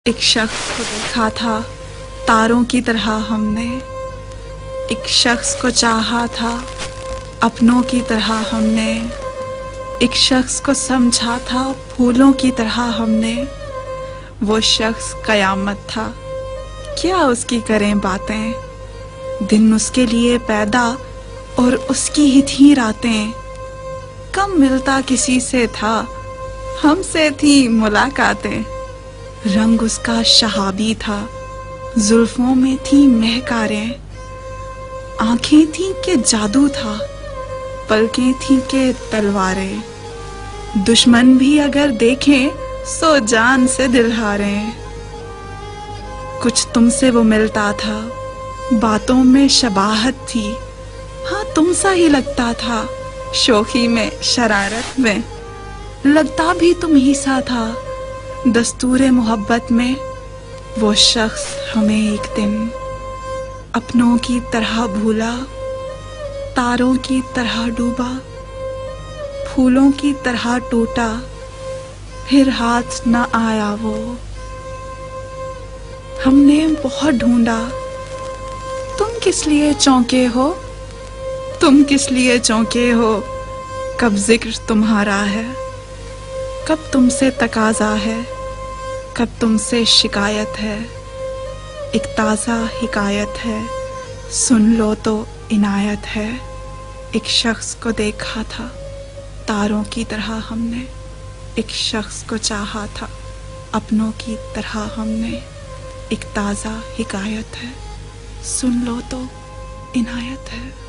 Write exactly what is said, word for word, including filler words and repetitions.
एक शख्स को देखा था तारों की तरह हमने, एक शख्स को चाहा था अपनों की तरह हमने, एक शख्स को समझा था फूलों की तरह हमने। वो शख्स कयामत था, क्या उसकी करें बातें, दिन उसके लिए पैदा और उसकी ही थी रातें। कम मिलता किसी से था, हमसे थी मुलाकातें। रंग उसका शहाबी था, जुल्फों में थी महकारें। आंखें थी कि जादू था, पलकें थी कि तलवारें। दुश्मन भी अगर देखें सो जान से दिल हारें। कुछ तुमसे वो मिलता था, बातों में शबाहत थी। हाँ तुम सा ही लगता था, शोखी में शरारत में। लगता भी तुम ही सा था, दस्तूरे मोहब्बत में। वो शख्स हमें एक दिन अपनों की तरह भूला, तारों की तरह डूबा, फूलों की तरह टूटा, फिर हाथ न आया वो। हमने बहुत ढूंढा, तुम किस लिए चौंके हो, तुम किस लिए चौंके हो। कब जिक्र तुम्हारा है, कब तुमसे तकाजा है, कब तुमसे शिकायत है। एक ताज़ा हिकायत है, सुन लो तो इनायत है। एक शख्स को देखा था तारों की तरह हमने, एक शख्स को चाहा था अपनों की तरह हमने। एक ताज़ा हिकायत है, सुन लो तो इनायत है।